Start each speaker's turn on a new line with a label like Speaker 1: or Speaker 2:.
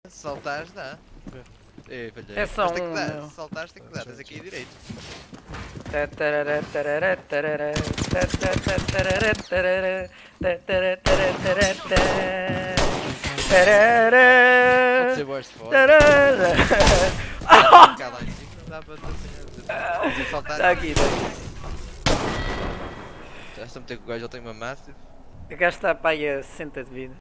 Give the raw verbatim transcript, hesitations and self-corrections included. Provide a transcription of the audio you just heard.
Speaker 1: Se saltares dá. Ei, falhei.
Speaker 2: É só
Speaker 1: Mas tem que
Speaker 2: um,
Speaker 1: dar.
Speaker 2: meu.
Speaker 1: Se saltares tem que dar, tens aqui a direito.
Speaker 2: Tatarara, tarara, tarara, tatarara, tarara, tatarara, tarara, tarara,
Speaker 1: Pode ser
Speaker 2: tarara,
Speaker 1: worst for.
Speaker 2: tarara.
Speaker 1: Cá lá em cima não dá para ter. Se saltar.
Speaker 2: Tá aqui, tá aqui.
Speaker 1: Já estou a meter com o gajo, ele tem uma massive.
Speaker 2: O gajo está para aí a sessenta de vida.